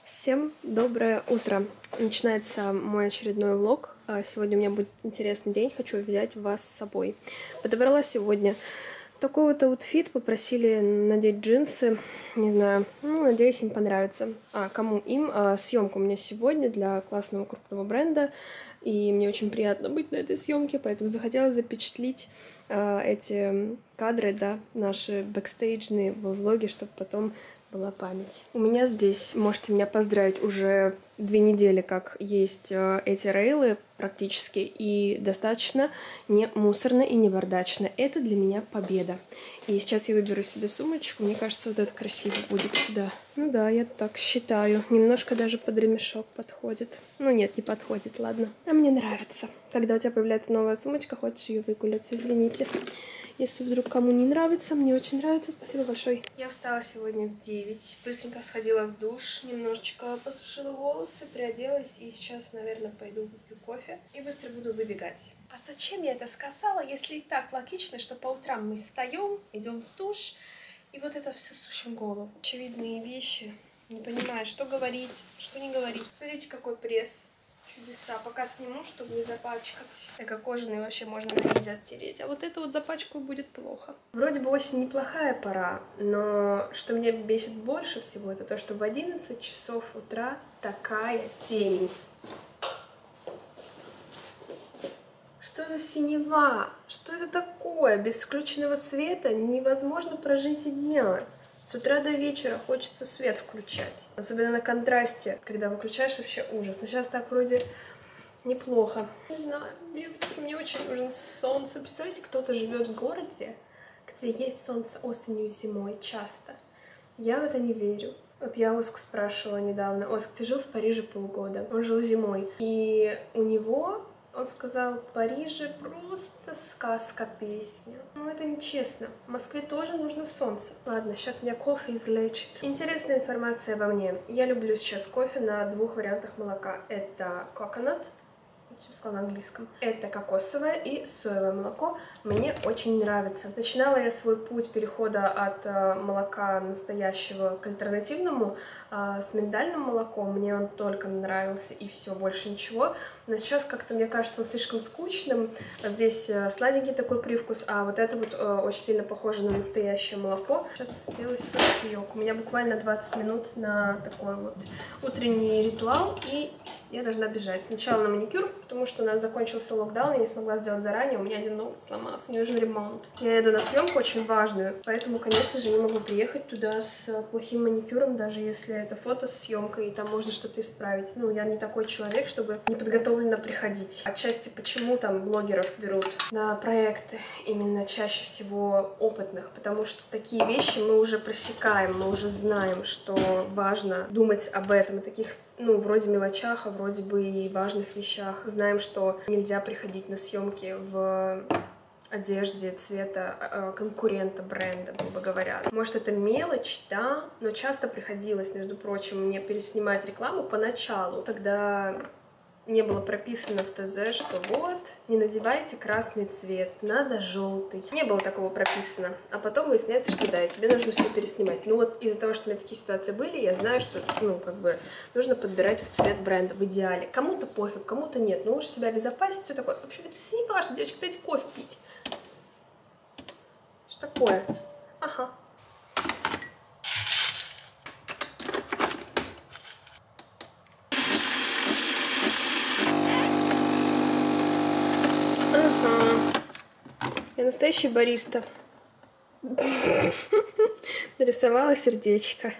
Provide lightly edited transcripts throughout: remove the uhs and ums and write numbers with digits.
Всем доброе утро! Начинается мой очередной влог. Сегодня у меня будет интересный день, хочу взять вас с собой. Подобрала сегодня такой вот аутфит, попросили надеть джинсы, не знаю, надеюсь, им понравится. Кому им? Съемка у меня сегодня для классного крупного бренда, и мне очень приятно быть на этой съемке, поэтому захотела запечатлеть эти кадры, да, наши бэкстейджные во влоге, чтобы потом была память. У меня здесь, можете меня поздравить, уже 2 недели как есть эти рейлы практически, и достаточно не мусорно и не бардачно. Это для меня победа. И сейчас я выберу себе сумочку, мне кажется, вот это красиво будет сюда. Ну да, я так считаю. Немножко даже под ремешок подходит. Ну нет, не подходит, ладно. А мне нравится. Когда у тебя появляется новая сумочка, хочешь ее выгулять, извините. Если вдруг кому не нравится, мне очень нравится. Спасибо большое. Я встала сегодня в 9. Быстренько сходила в душ, немножечко посушила волосы, приоделась. И сейчас, наверное, пойду выпью кофе. И быстро буду выбегать. А зачем я это сказала, если и так логично, что по утрам мы встаем, идем в душ, и вот это все сушим голову. Очевидные вещи. Не понимаю, что говорить, что не говорить. Смотрите, какой пресс. Чудеса. Пока сниму, чтобы не запачкать. Так кожаный вообще можно нельзя оттереть. А вот это вот запачкаю будет плохо. Вроде бы осень неплохая пора, но что меня бесит больше всего, это то, что в 11 часов утра такая темень. Что за синева? Что это такое? Без включенного света невозможно прожить и дня. С утра до вечера хочется свет включать. Особенно на контрасте, когда выключаешь, вообще ужас. Но сейчас так вроде неплохо. Не знаю, девочки, мне очень нужно солнце. Представляете, кто-то живет в городе, где есть солнце осенью и зимой часто. Я в это не верю. Вот я Оск спрашивала недавно. Оск, ты жил в Париже полгода? Он жил зимой. И у него... Он сказал, в Париже просто сказка, песня. Ну, это нечестно. В Москве тоже нужно солнце. Ладно, сейчас меня кофе излечит. Интересная информация обо мне. Я люблю сейчас кофе на 2 вариантах молока. Это coconut, я сказала на английском. Это кокосовое и соевое молоко. Мне очень нравится. Начинала я свой путь перехода от молока настоящего к альтернативному с миндальным молоком. Мне он только нравился, и все, больше ничего. Но сейчас как-то, мне кажется, он слишком скучным. Здесь сладенький такой привкус, а вот это вот очень сильно похоже на настоящее молоко. Сейчас сделаю себе кофеек. У меня буквально 20 минут на такой вот утренний ритуал, и я должна бежать. Сначала на маникюр, потому что у нас закончился локдаун, я не смогла сделать заранее, у меня один ноготь сломался, мне нужен ремонт. Я иду на съемку очень важную, поэтому, конечно же, не могу приехать туда с плохим маникюром, даже если это фото с съемкой, и там можно что-то исправить. Ну, я не такой человек, чтобы неподготовленно приходить. Отчасти, почему там блогеров берут на проекты именно чаще всего опытных, потому что такие вещи мы уже просекаем, мы уже знаем, что важно думать об этом, и таких, вроде мелочах, а вроде бы и важных вещах. Знаем, что нельзя приходить на съемки в одежде цвета конкурента бренда, грубо говоря. Может, это мелочь, да, но часто приходилось, между прочим, мне переснимать рекламу поначалу, когда не было прописано в ТЗ, что вот, не надевайте красный цвет, надо желтый. Не было такого прописано. А потом выясняется, что да, и тебе нужно все переснимать. Ну вот из-за того, что у меня такие ситуации были, я знаю, что, нужно подбирать в цвет бренда в идеале. Кому-то пофиг, кому-то нет. Но лучше себя обезопасить, все такое. В общем, это все не важно, девочки, дайте кофе пить. Что такое? Ага. Я настоящий бариста. Нарисовала сердечко.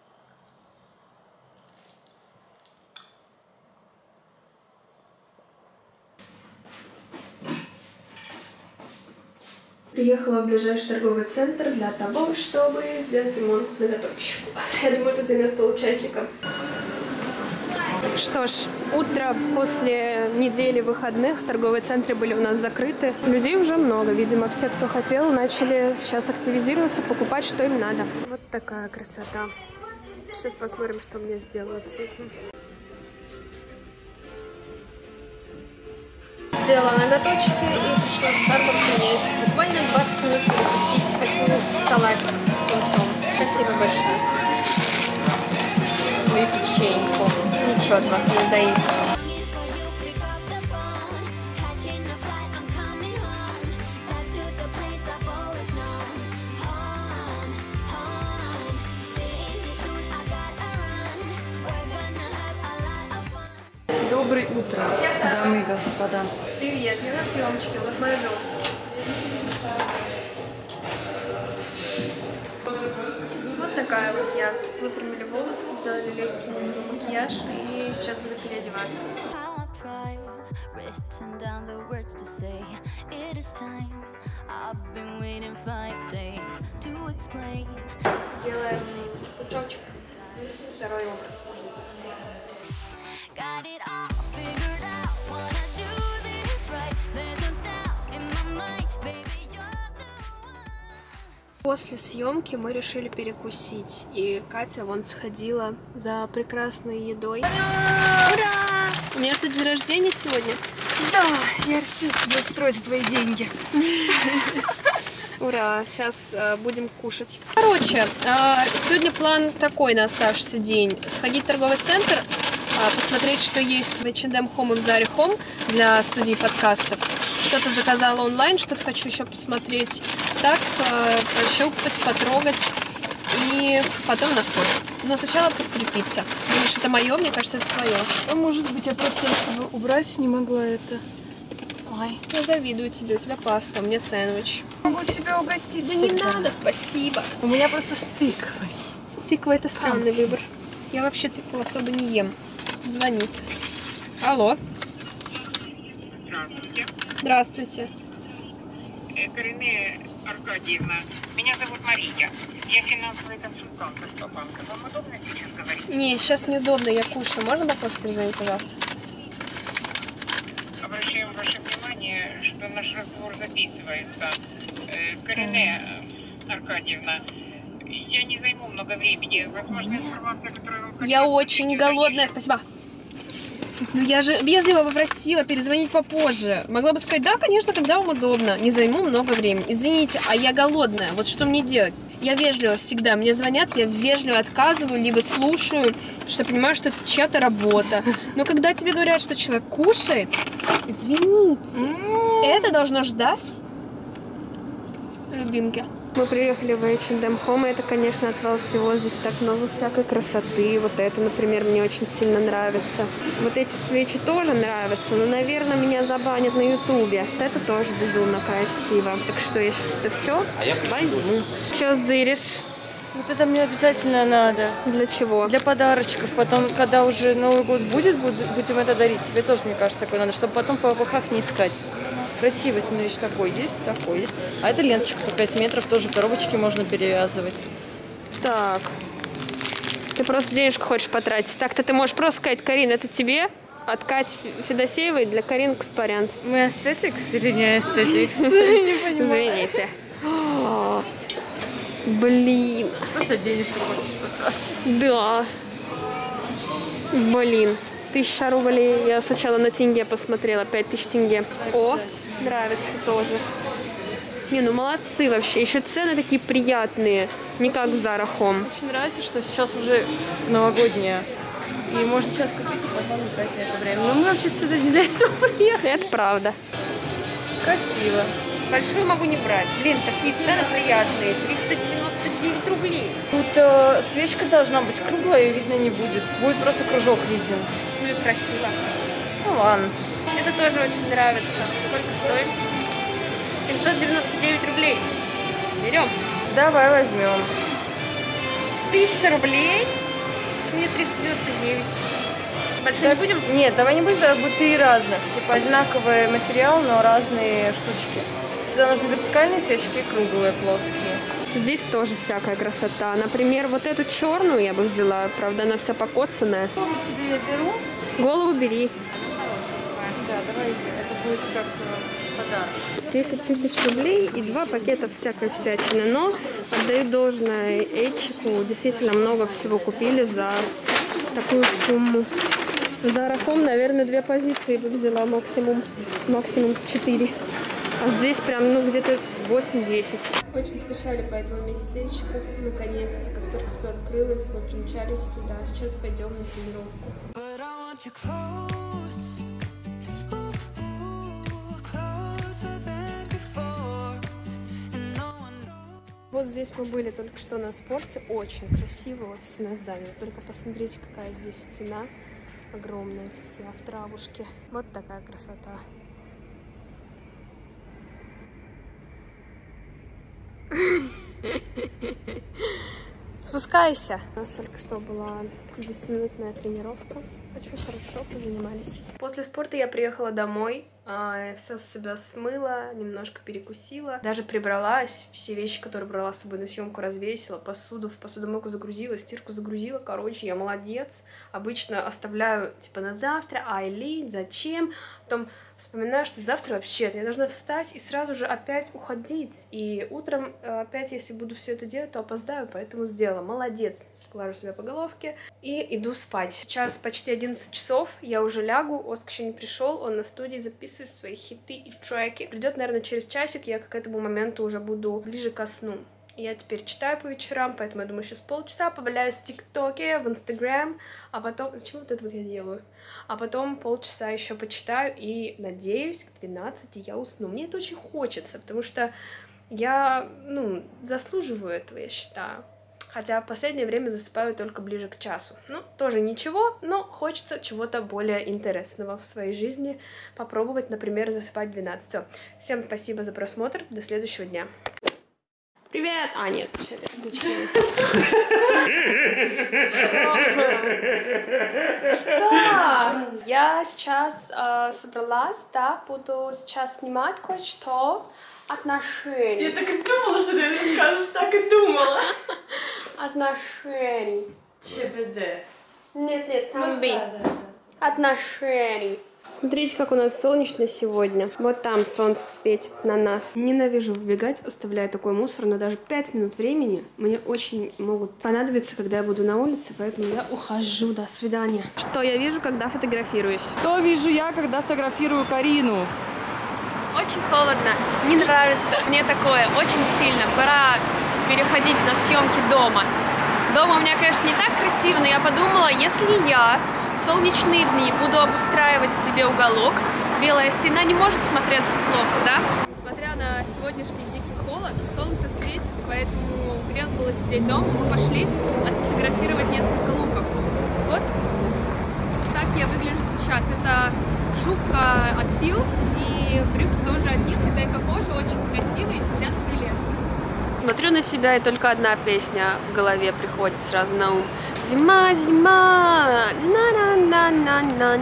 Приехала в ближайший торговый центр для того, чтобы сделать ремонт ноготочку. Я думаю, это займет полчасика. Что ж, утро после недели выходных, торговые центры были у нас закрыты. Людей уже много, видимо, все, кто хотел, начали сейчас активизироваться, покупать, что им надо. Вот такая красота. Сейчас посмотрим, что мне сделают с этим. Сделала ноготочки и пришла в Starbucks есть. Буквально 20 минут перекусить. Хочу салатик с тунцом. Спасибо большое. свою печеньку. Ничего от вас не доишь. Доброе утро, дамы и господа. Привет, я на съемочке, вот мой дом. Вот такая вот я. Выпрямили волосы, сделали легкий макияж и сейчас буду переодеваться. Делаем пучочек. Второй образ. После съемки мы решили перекусить, и Катя вон сходила за прекрасной едой. Ура! У меня что, день рождения сегодня? Да, я решила тебе устроить твои деньги. Ура! Сейчас будем кушать. Короче, сегодня план такой на оставшийся день. Сходить в торговый центр, посмотреть, что есть в H&M Home и в Zara Home для студии подкастов. Что-то заказала онлайн, что-то хочу еще посмотреть. Так, пощупать, потрогать и потом на спорт. Но сначала подкрепиться. Думаешь, это мое? Мне кажется, это твое. А может быть, я просто, чтобы убрать, не могла это. Ой. Я завидую тебе, у тебя паста, у меня сэндвич. Могу тебя угостить. Да не надо, спасибо. У меня просто с тыквой. Тыква — это странный выбор. Я вообще тыкву особо не ем. Звонит. Алло. Здравствуйте. Здравствуйте. Карине Аркадьевна, меня зовут Мария. Я финансовый консультант Альфа-банка. Вам удобно сейчас говорить? Не, сейчас неудобно, я кушаю. Можно попозже перезвонить, пожалуйста? Обращаем ваше внимание, что наш разговор записывается. Карине Аркадьевна, я не займу много времени. Возможно, информация, которую вам хотела... Я очень голодная, спасибо. Ну я же вежливо попросила перезвонить попозже. Могла бы сказать, да, конечно, когда вам удобно. Не займу много времени. Извините, а я голодная. Вот что мне делать? Я вежливо всегда. Мне звонят, я вежливо отказываю, либо слушаю, потому что понимаю, что это чья-то работа. Но когда тебе говорят, что человек кушает, извините, это должно ждать. Любимки. Мы приехали в H&M Home, и это, конечно, отвал всего. Здесь так много всякой красоты. Вот это, например, мне очень сильно нравится. Вот эти свечи тоже нравятся, но, наверное, меня забанят на ютубе. Вот это тоже безумно красиво. Так что я сейчас это все возьму. Че зыришь? Вот это мне обязательно надо. Для чего? Для подарочков. Потом, когда уже Новый год будет, будем это дарить. Тебе тоже, мне кажется, такое надо, чтобы потом по ОПХ не искать. Красивый, смотри, такой есть. А это ленточка, 5 метров, тоже коробочки можно перевязывать. Так. Ты просто денежку хочешь потратить. Так-то ты можешь просто сказать, Карин, это тебе? От Кати Федосеевой для Карин Каспарян. Мы эстетикс или не эстетикс? Не понимаю. Извините. Блин. Просто денежку хочешь потратить. Да. Блин. 1000 рублей. Я сначала на тенге посмотрела. 5000 тенге. О, нравится тоже. Не, ну молодцы вообще. Еще цены такие приятные. Не как в Zara Home. Очень нравится, что сейчас уже новогодняя. И можно сейчас купить и потом ждать на это время. Но мы вообще сюда не для этого приехали. Это правда. Красиво. Большую могу не брать. Блин, такие цены приятные. 399 рублей. Тут свечка должна быть круглая, ее видно не будет. Будет просто кружок виден. Ну и красиво. Ну ладно. Это тоже очень нравится. Сколько стоит? 799 рублей. Берем. Давай возьмем. 1000 рублей. Мне 399. Большие не будем? Нет, давай не будем, тогда будет 3 разных. Типа одинаковый материал, но разные штучки. Сюда нужны вертикальные свечки и круглые, плоские. Здесь тоже всякая красота. Например, вот эту черную я бы взяла. Правда, она вся покоцанная. Голову тебе я беру. Голову бери. Да, давай. Это будет как подарок. 10 000 рублей и 2 пакета всякой всячины. Но отдаю должное Эйчику. Действительно много всего купили за такую сумму. В Zara Home, наверное, 2 позиции бы взяла максимум. Максимум 4. А здесь прям, ну, где-то 8-10. Очень скучали по этому местечку. Наконец-то, как только все открылось, мы примчались сюда. Сейчас пойдем на тренировку. Вот здесь мы были только что на спорте. Очень красиво офисное здание. Только посмотрите, какая здесь стена огромная, вся в травушке. Вот такая красота. Спускайся. У нас только что была 50-минутная тренировка. Очень хорошо позанимались. После спорта я приехала домой, все с себя смыла, немножко перекусила, даже прибралась, все вещи, которые брала с собой на съемку, развесила, посуду в посудомойку загрузила, стирку загрузила. Короче, я молодец. Обычно оставляю типа на завтра, ай, зачем? Потом вспоминаю, что завтра вообще-то я должна встать и сразу же опять уходить. И утром опять, если буду все это делать, то опоздаю, поэтому сделала. Молодец. Глажу себя по головке и иду спать. Сейчас почти 11 часов, я уже лягу, Оск еще не пришел, он на студии записывает свои хиты и треки. Придет, наверное, через часик, я к этому моменту уже буду ближе ко сну. Я теперь читаю по вечерам, поэтому я думаю, сейчас полчаса поваляюсь в ТикТоке, в Инстаграм, а потом... Зачем вот это вот я делаю? А потом полчаса еще почитаю и, надеюсь, к 12 я усну. Мне это очень хочется, потому что я, заслуживаю этого, я считаю. Хотя в последнее время засыпаю только ближе к часу. Ну, тоже ничего, но хочется чего-то более интересного в своей жизни. Попробовать, например, засыпать в 12. Все. Всем спасибо за просмотр. До следующего дня. Привет! А, нет. Что? Я сейчас собралась, да, буду сейчас снимать кое-что. Отношений. Я так и думала, что ты это скажешь, так и думала. Отношений. ЧБД. Нет, там B. Отношений. Смотрите, как у нас солнечно сегодня. Вот там солнце светит на нас. Ненавижу выбегать, оставляя такой мусор, но даже 5 минут времени мне очень могут понадобиться, когда я буду на улице, поэтому я ухожу. До свидания. Что я вижу, когда фотографируюсь? Что вижу я, когда фотографирую Карину? Очень холодно, не нравится мне такое, очень сильно. Пора переходить на съемки дома. Дома у меня, конечно, не так красиво, но я подумала, если я в солнечные дни буду обустраивать себе уголок, белая стена не может смотреться плохо, да? Несмотря на сегодняшний дикий холод, солнце светит, поэтому грех было сидеть дома. Мы пошли отфотографировать несколько луков. Вот так я выгляжу сейчас. Это шубка от Feels и брюки тоже от них. Это эко-кожа, очень красивые, сидят прелестно. Смотрю на себя, и только одна песня в голове приходит сразу на ум. Зима, зима, на-на-на-на-на-на,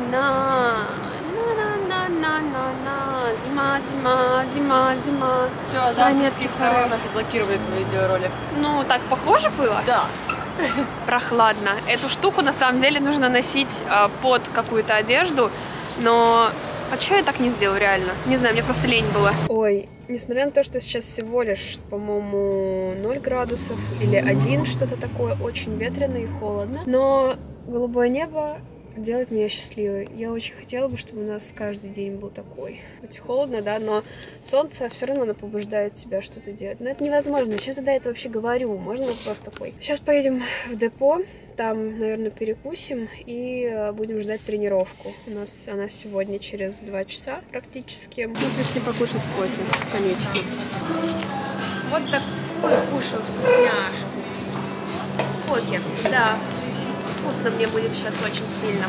на-на-на-на-на-на, зима, зима, зима, зима. Все, завтрашние права заблокировали твой видеоролик. Ну, так похоже было? Да. Прохладно. Эту штуку на самом деле нужно носить под какую-то одежду, но... А что я так не сделаю, реально? Не знаю, мне просто лень было. Ой, несмотря на то, что сейчас всего лишь, по-моему, 0 градусов или 1, что-то такое, очень ветрено и холодно, но голубое небо делает меня счастливой. Я очень хотела бы, чтобы у нас каждый день был такой. Хоть холодно, да, но солнце все равно оно побуждает тебя что-то делать. Но это невозможно. Зачем тогда я это вообще говорю? Можно просто такой. Сейчас поедем в депо, там, наверное, перекусим и будем ждать тренировку. У нас она сегодня через 2 часа практически. Мы пришли покушать кофе, конечно. Вот такую кушаю вкусняшку. Кофе, да. Вкусно мне будет сейчас очень сильно.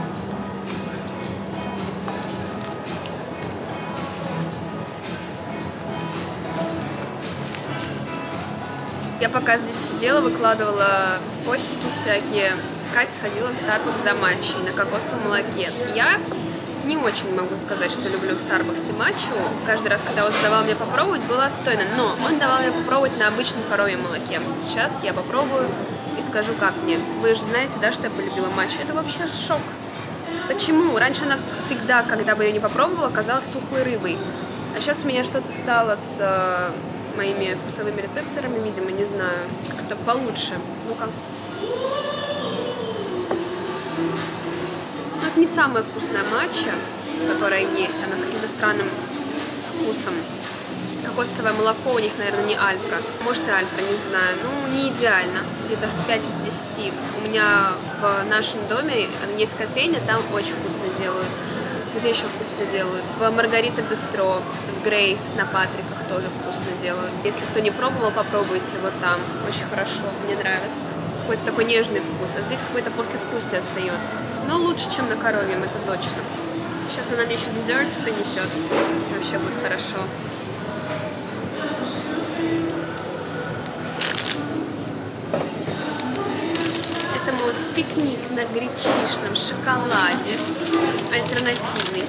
Я пока здесь сидела, выкладывала постики всякие, Катя сходила в Starbucks за матчей на кокосовом молоке. Я не очень могу сказать, что люблю в Starbucks матчу. Каждый раз, когда он давал мне попробовать, было отстойно. Но он давал мне попробовать на обычном коровьем молоке. Сейчас я попробую и скажу, как мне. Вы же знаете, да, что я полюбила матчу. Это вообще шок. Почему? Раньше она всегда, когда бы я не попробовала, казалась тухлой рыбой. А сейчас у меня что-то стало с моими вкусовыми рецепторами, видимо, не знаю. Как-то получше. Ну-ка. Ну, это не самая вкусная матча, которая есть. Она с каким-то странным вкусом. кокосовое молоко у них, наверное, не Альпра. Может и Альпра, не знаю. Ну, не идеально. Где-то 5 из 10. У меня в нашем доме есть кофейня, там очень вкусно делают. Где еще вкусно делают? В Маргарита Бистро, в Грейс на Патриках тоже вкусно делают. Если кто не пробовал, попробуйте вот там. Очень хорошо, мне нравится. Какой-то такой нежный вкус, а здесь какое-то послевкусие остается. Но лучше, чем на коровьем, это точно. Сейчас она мне еще десерт принесет. Вообще будет хорошо. Это мой пикник на гречишном шоколаде. Альтернативный.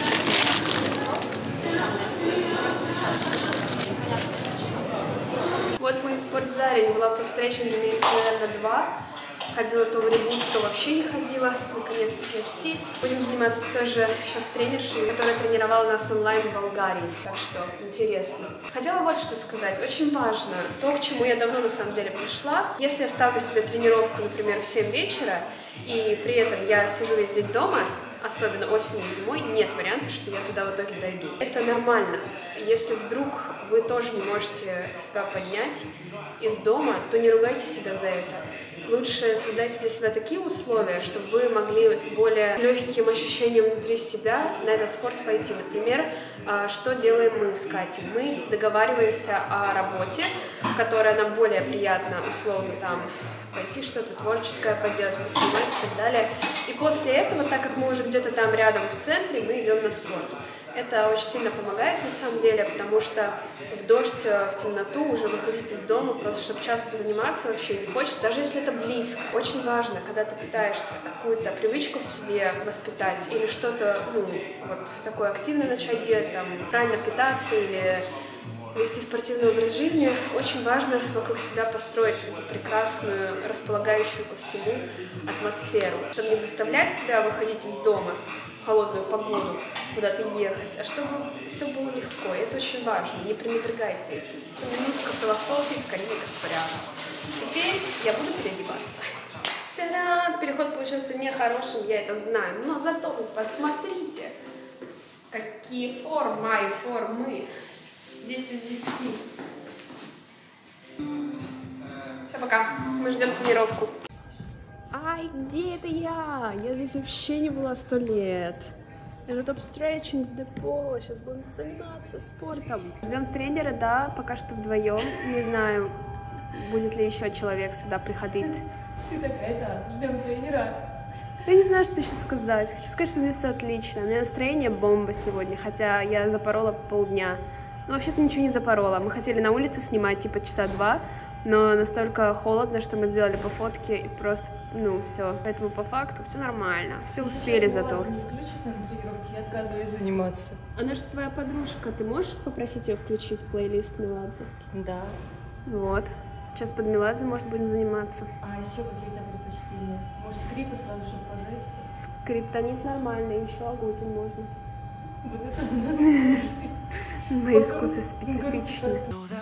Вот мы в спортзале. Не была в том встрече на месяца, наверное, 2. Ходила то в ребут, то вообще не ходила. Наконец-таки я здесь. Будем заниматься с той же сейчас тренершей, которая тренировала нас онлайн в Болгарии. Так что интересно. Хотела вот что сказать. Очень важно. То, к чему я давно на самом деле пришла. Если я ставлю себе тренировку, например, в 7 вечера, и при этом я сижу весь день дома, особенно осенью и зимой, нет варианта, что я туда в итоге дойду. Это нормально. Если вдруг вы тоже не можете себя поднять из дома, то не ругайте себя за это. Лучше создайте для себя такие условия, чтобы вы могли с более легким ощущением внутри себя на этот спорт пойти. Например, что делаем мы с Катей? Мы договариваемся о работе, которая нам более приятна, условно, там, пойти что-то творческое поделать, поснимать и так далее. И после этого, так как мы уже где-то там рядом в центре, мы идем на спорт. Это очень сильно помогает на самом деле, потому что в дождь, в темноту уже выходить из дома, просто чтобы час позаниматься вообще не хочется, даже если это близко. Очень важно, когда ты пытаешься какую-то привычку в себе воспитать или что-то, ну, вот такое активное начать делать, там, правильно питаться или вести спортивный образ жизни, очень важно вокруг себя построить эту прекрасную, располагающую ко всему атмосферу, чтобы не заставлять себя выходить из дома в холодную погоду, куда-то ехать, а чтобы все было легко. И это очень важно, не пренебрегайте этим. Минутка философии, скорее Каспаряна. Теперь я буду переодеваться. Та-дам! Переход получился нехорошим, я это знаю, но зато вы посмотрите, какие формы. 10 из 10. Все, пока. Мы ждем тренировку. Ай, где это я? Я здесь вообще не была 100 лет. Это топ-стретчинг в депо. Сейчас будем заниматься спортом. Ждем тренера, да, пока что вдвоем. Не знаю, будет ли еще человек сюда приходить. Ты такая-то, ждем тренера. Я не знаю, что еще сказать. Хочу сказать, что у меня все отлично. У меня настроение бомба сегодня, хотя я запорола полдня. Ну, вообще-то ничего не запорола. Мы хотели на улице снимать, типа, часа 2, но настолько холодно, что мы сделали по фотке и просто, ну, все. Поэтому по факту все нормально. Все успели зато. Не включит нам тренировки, я отказываюсь заниматься. Она же твоя подружка. Ты можешь попросить ее включить плейлист Меладзе? Да. Вот. Сейчас под Меладзе, может, будем заниматься. А еще какие у тебя предпочтения? Может, скрипы сразу, чтобы по жести? Скриптонит нормально, еще Агутин можно. Вот это у нас вкусы. Мои вкусы специфичны.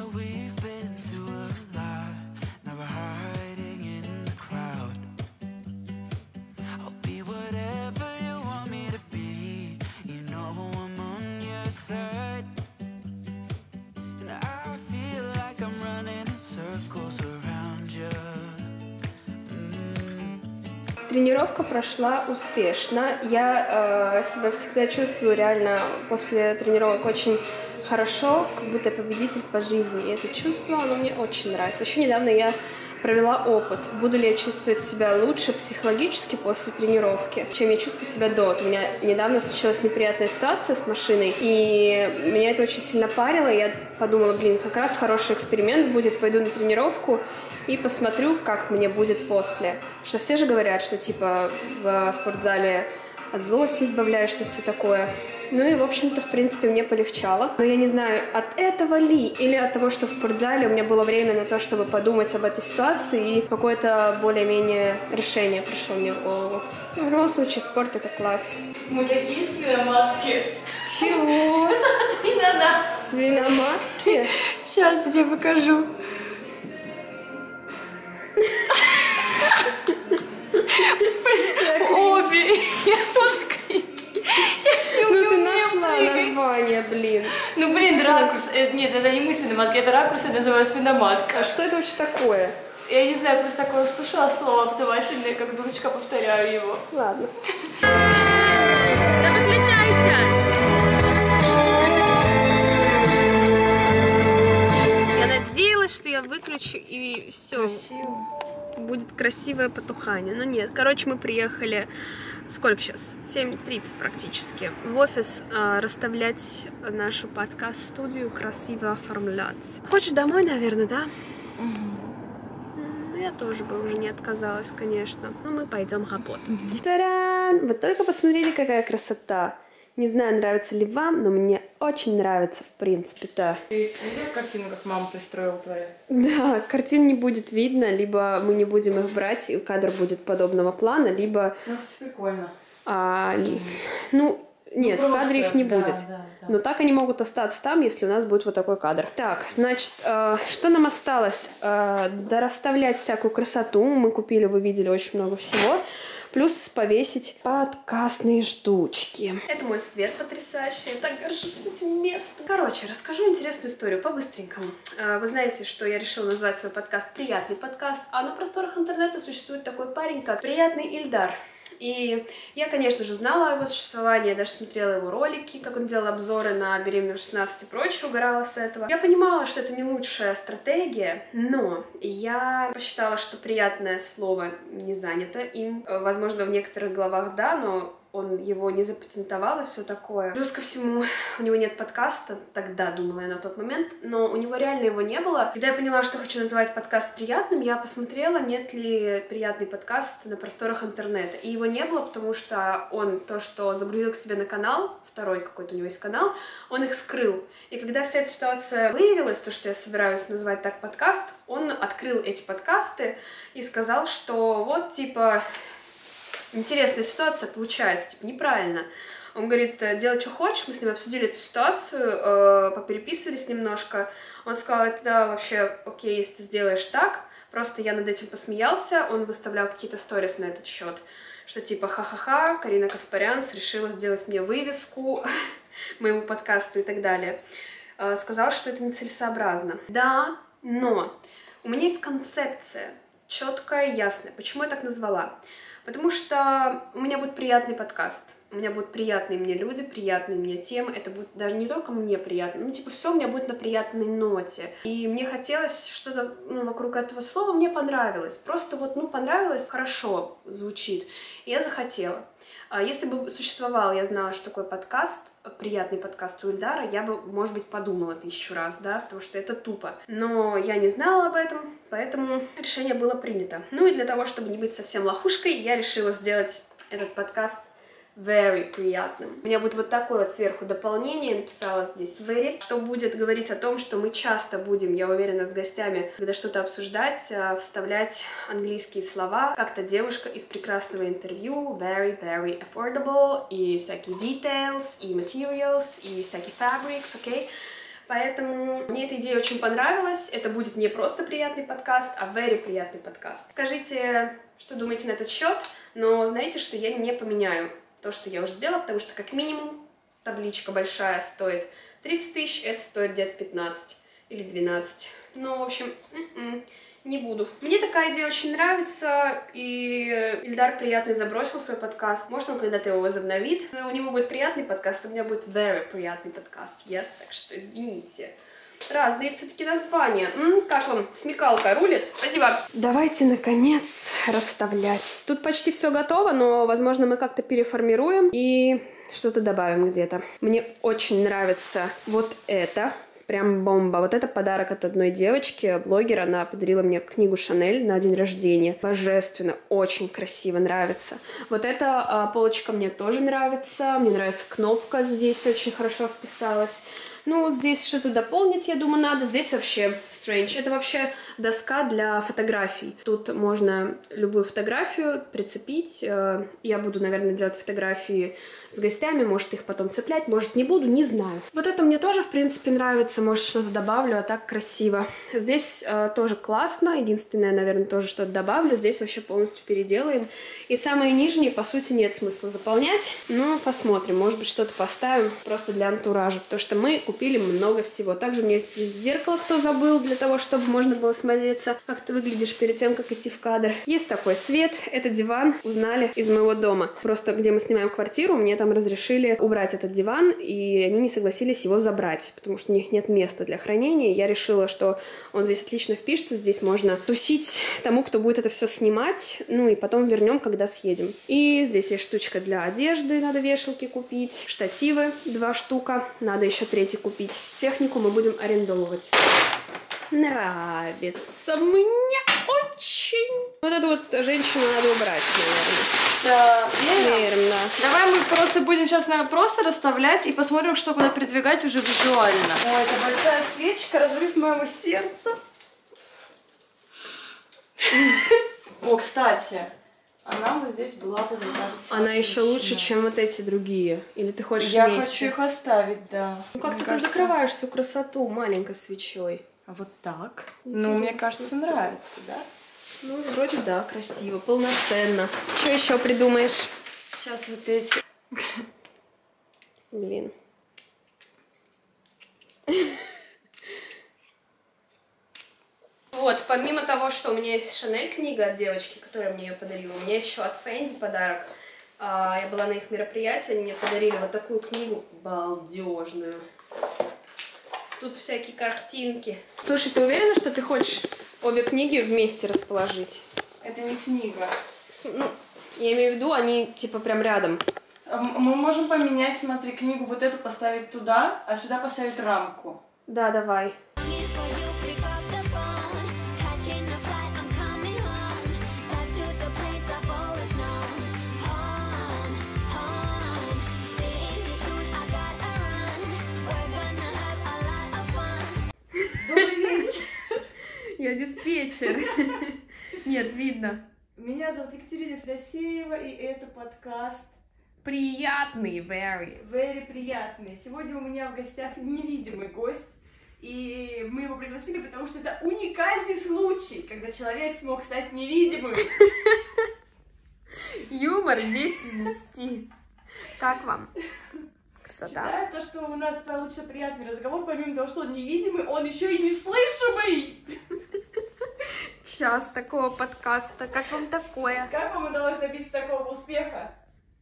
Тренировка прошла успешно. Я себя всегда чувствую реально после тренировок очень хорошо, как будто победитель по жизни. И это чувство, оно мне очень нравится. Еще недавно я провела опыт, буду ли я чувствовать себя лучше психологически после тренировки, чем я чувствую себя до. Вот у меня недавно случилась неприятная ситуация с машиной, и меня это очень сильно парило. Я подумала, блин, как раз хороший эксперимент будет, пойду на тренировку и посмотрю, как мне будет после. Что все же говорят, что типа в спортзале от злости избавляешься, все такое. Ну и, в общем-то, в принципе, мне полегчало. Но я не знаю, от этого ли, или от того, что в спортзале у меня было время на то, чтобы подумать об этой ситуации, и какое-то более-менее решение пришло мне в голову. В любом случае, спорт — это класс. Мы такие свиноматки. Чего? Смотри на нас. Свиноматки? Сейчас я тебе покажу. Обе. Я тоже кричу. Ну ты нашла название, блин. Ну блин, ракурс. Нет, это не мы свиноматки, это ракурс, я называю свиноматка. А что это вообще такое? Я не знаю, просто такое услышала слово обзывательное, как дурочка повторяю его. Ладно. Да выключайся! Я надеялась, что я выключу и все. Красиво. Будет красивое потухание. Но нет. Короче, мы приехали... Сколько сейчас? 7:30 практически. В офис расставлять нашу подкаст-студию, красиво оформлять. Хочешь домой, наверное, да? Ну, я тоже бы уже не отказалась, конечно. Но мы пойдем работать. Та-дам! Вы только посмотрите, какая красота. Не знаю, нравится ли вам, но мне очень нравится, в принципе-то. Ты видел картину, как мама пристроила твоя? Да, картин не будет видно, либо мы не будем их брать, и кадр будет подобного плана, либо... Ну, это прикольно. Ну, нет, просто, в кадре их не будет. Да. Но так они могут остаться там, если у нас будет вот такой кадр. Так, значит, что нам осталось? Дорасставлять всякую красоту. Мы купили, вы видели, очень много всего. Плюс повесить подкастные штучки. Это мой свет потрясающий. Я так горжусь этим местом. Короче, расскажу интересную историю по-быстренькому. Вы знаете, что я решила назвать свой подкаст «Приятный подкаст», а на просторах интернета существует такой парень, как Приятный Ильдар. И я, конечно же, знала о его существовании, я даже смотрела его ролики, как он делал обзоры на беременную в 16 и прочее, угорала с этого. Я понимала, что это не лучшая стратегия, но я посчитала, что приятное слово не занято им. Возможно, в некоторых главах да, но он его не запатентовал и все такое. Плюс ко всему, у него нет подкаста, тогда думала я на тот момент, но у него реально его не было. Когда я поняла, что хочу называть подкаст приятным, я посмотрела, нет ли приятный подкаст на просторах интернета. И его не было, потому что он то, что загрузил к себе на канал, второй какой-то у него есть канал, он их скрыл. И когда вся эта ситуация выявилась, то, что я собираюсь назвать так подкаст, он открыл эти подкасты и сказал, что вот, типа... Интересная ситуация получается, типа, неправильно. Он говорит, делай, что хочешь, мы с ним обсудили эту ситуацию, попереписывались немножко. Он сказал, это вообще окей, если ты сделаешь так. Просто я над этим посмеялся, он выставлял какие-то сторис на этот счет, что типа, ха-ха-ха, Карина Каспарян решила сделать мне вывеску моему подкасту и так далее. Сказал, что это нецелесообразно. Да, но у меня есть концепция, четкая, ясная. Почему я так назвала? Потому что у меня будет приятный подкаст, у меня будут приятные мне люди, приятные мне темы, это будет даже не только мне приятно, ну, типа, все у меня будет на приятной ноте. И мне хотелось что-то, вокруг этого слова, мне понравилось, просто вот, понравилось, хорошо звучит, и я захотела. Если бы существовал, я знала, что такое подкаст, приятный подкаст у Ильдара, я бы, может быть, подумала 1000 раз, да, потому что это тупо. Но я не знала об этом, поэтому решение было принято. Ну и для того, чтобы не быть совсем лохушкой, я решила сделать этот подкаст very приятным. У меня будет вот такое вот сверху дополнение, я написала здесь very, что будет говорить о том, что мы часто будем, я уверена, с гостями, когда что-то обсуждать, вставлять английские слова. Как-то девушка из прекрасного интервью, very affordable, и всякие details, и materials, и всякие fabrics, окей? Поэтому мне эта идея очень понравилась. Это будет не просто приятный подкаст, а very приятный подкаст. Скажите, что думаете на этот счет, но знаете, что я не поменяю то, что я уже сделала, потому что как минимум табличка большая стоит 30 000, это стоит где-то 15 или 12. Ну, в общем, не буду. Мне такая идея очень нравится, и Ильдар приятный забросил свой подкаст. Может, он когда-то его возобновит. У него будет приятный подкаст, а у меня будет very приятный подкаст. Yes, так что извините. Разные все-таки названия. Как вам? Смекалка рулит? Спасибо. Давайте, наконец, расставлять. Тут почти все готово, но, возможно, мы как-то переформируем и что-то добавим где-то. Мне очень нравится вот это. Прям бомба. Вот это подарок от одной девочки, блогера. Она подарила мне книгу Шанель на день рождения. Божественно, очень красиво, нравится. Вот эта полочка мне тоже нравится. Мне нравится кнопка здесь, очень хорошо вписалась. Ну, здесь что-то дополнить, я думаю, надо. Здесь вообще strange. Это вообще доска для фотографий. Тут можно любую фотографию прицепить. Я буду, наверное, делать фотографии с гостями. Может, их потом цеплять, может, не буду, не знаю. Вот это мне тоже, в принципе, нравится. Может, что-то добавлю, а так красиво. Здесь тоже классно. Единственное, наверное, тоже что-то добавлю. Здесь вообще полностью переделаем. И самые нижние, по сути, нет смысла заполнять. Ну, посмотрим. Может быть, что-то поставим просто для антуража. Потому что мы купили много всего. Также у меня есть здесь зеркало, кто забыл, для того, чтобы можно было смотреться, как ты выглядишь перед тем, как идти в кадр. Есть такой свет, это диван, узнали из моего дома. Просто где мы снимаем квартиру, мне там разрешили убрать этот диван, и они не согласились его забрать, потому что у них нет места для хранения. Я решила, что он здесь отлично впишется, здесь можно тусить тому, кто будет это все снимать, ну и потом вернем, когда съедем. И здесь есть штучка для одежды, надо вешалки купить, штативы 2 штука, надо еще 3 купить. Технику мы будем арендовывать. Нравится мне очень. Вот эту вот женщину надо убрать, наверное. Да, Верно. Давай мы просто будем сейчас просто расставлять и посмотрим, что куда передвигать уже визуально. Ой, это большая свечка, разрыв моего сердца. О, кстати, она вот здесь была бы, мне кажется, Она еще лучше, чем вот эти другие. Или ты хочешь Я вместе? хочу их оставить, да. Ну как Мне ты кажется... закрываешь всю красоту маленькой свечой? А вот так? Интересно. Ну, мне кажется, нравится, да? Ну, вроде да, красиво, полноценно. Что еще придумаешь? Сейчас вот эти... Блин. Вот, помимо того, что у меня есть Шанель книга от девочки, которая мне ее подарила, у меня еще от Фэнди подарок. Я была на их мероприятии, они мне подарили вот такую книгу балдежную. Тут всякие картинки. Слушай, ты уверена, что ты хочешь обе книги вместе расположить? Это не книга. Ну, я имею в виду, они типа прям рядом. Мы можем поменять, смотри, книгу вот эту поставить туда, а сюда поставить рамку. Да, давай. Добрый вечер. Я диспетчер. Нет, видно. Меня зовут Екатерина Федосеева, и это подкаст Приятный, very. Very приятный. Сегодня у меня в гостях невидимый гость, и мы его пригласили, потому что это уникальный случай, когда человек смог стать невидимым. Юмор 10 из 10. Как вам? Красота. Считаю то, что у нас получится приятный разговор, помимо того, что он невидимый, он еще и неслышимый. Час такого подкаста. Как вам такое? Как вам удалось добиться такого успеха?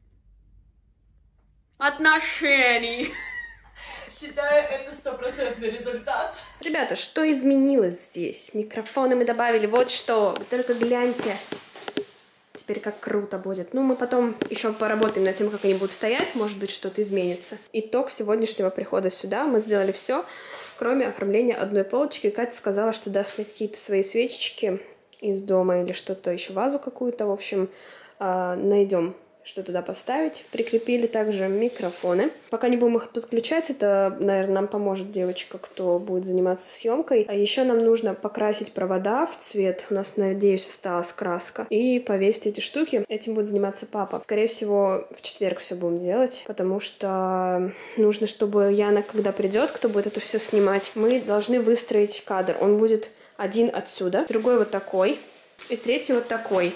Отношений. Считаю, это 100% результат. Ребята, что изменилось здесь? Микрофоны мы добавили. Вот что. Вы только гляньте. Теперь как круто будет. Ну, мы потом еще поработаем над тем, как они будут стоять. Может быть, что-то изменится. Итог сегодняшнего прихода сюда. Мы сделали все, кроме оформления одной полочки. Катя сказала, что даст мне какие-то свои свечечки из дома или что-то еще, вазу какую-то. В общем, найдем, что туда поставить. Прикрепили также микрофоны. Пока не будем их подключать, это, наверное, нам поможет девочка, кто будет заниматься съемкой. А еще нам нужно покрасить провода в цвет. У нас, надеюсь, осталась краска. И повесить эти штуки. Этим будет заниматься папа. Скорее всего, в четверг все будем делать, потому что нужно, чтобы Яна, когда придет, кто будет это все снимать, мы должны выстроить кадр. Он будет один отсюда, другой вот такой, и третий вот такой.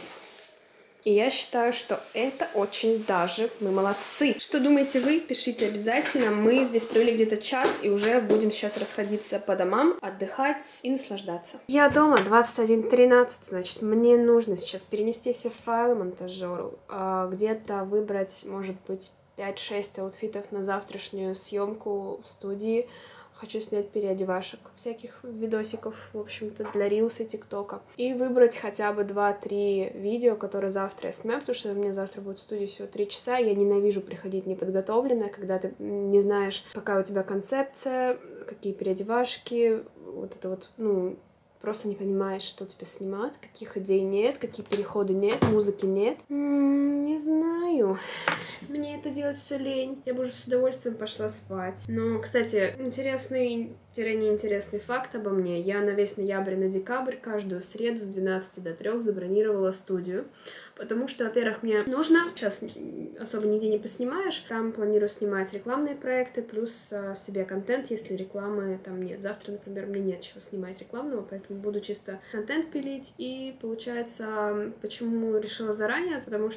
И я считаю, что это очень даже мы молодцы. Что думаете вы? Пишите обязательно. Мы здесь провели где-то час и уже будем сейчас расходиться по домам, отдыхать и наслаждаться. Я дома, 21:13, значит, мне нужно сейчас перенести все файлы монтажеру, где-то выбрать, может быть, 5-6 аутфитов на завтрашнюю съемку в студии. Хочу снять переодевашек, всяких видосиков, в общем-то, для рилса и тиктока. И выбрать хотя бы 2-3 видео, которые завтра я снимаю, потому что у меня завтра будет в студии всего 3 часа. Я ненавижу приходить неподготовленная, когда ты не знаешь, какая у тебя концепция, какие переодевашки, вот это вот, ну, просто не понимаешь, что тебе снимать, каких идей нет, какие переходы нет, музыки нет. Не знаю. Мне это делать все лень. Я бы уже с удовольствием пошла спать. Но, кстати, интересный-неинтересный факт обо мне. Я на весь ноябрь и на декабрь каждую среду с 12 до 3 забронировала студию. Потому что, во-первых, мне нужно, сейчас особо нигде не поснимаешь, там планирую снимать рекламные проекты, плюс себе контент, если рекламы там нет. Завтра, например, мне нет чего снимать рекламного, поэтому буду чисто контент пилить. И получается, почему решила заранее, потому что сейчас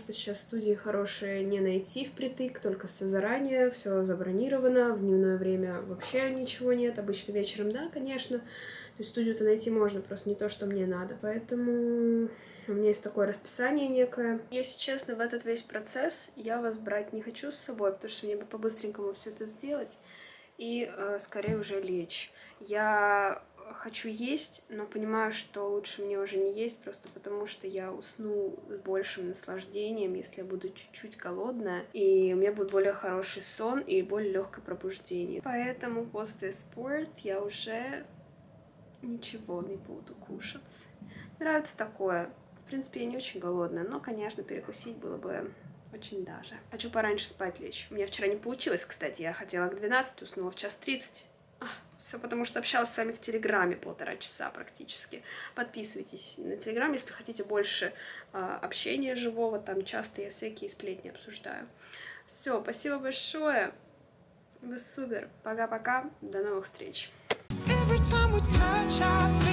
студии хорошие не найти впритык, только все заранее, все забронировано, в дневное время вообще ничего нет, обычно вечером, да, конечно, то есть студию-то найти можно, просто не то, что мне надо, поэтому у меня есть такое расписание некое. Если честно, в этот весь процесс я вас брать не хочу с собой, потому что мне бы по-быстренькому все это сделать и скорее уже лечь. Я хочу есть, но понимаю, что лучше мне уже не есть, просто потому что я усну с большим наслаждением, если я буду чуть-чуть голодная, и у меня будет более хороший сон и более легкое пробуждение. Поэтому после спорт я уже ничего не буду кушать. Нравится такое. В принципе, я не очень голодная, но, конечно, перекусить было бы очень даже. Хочу пораньше спать лечь. У меня вчера не получилось, кстати. Я хотела к 12, уснула в 1:30. Все потому, что общалась с вами в Телеграме 1,5 часа практически. Подписывайтесь на Телеграм, если хотите больше общения живого. Там часто я всякие сплетни обсуждаю. Все, спасибо большое. Вы супер. Пока-пока. До новых встреч. Every time we touch, I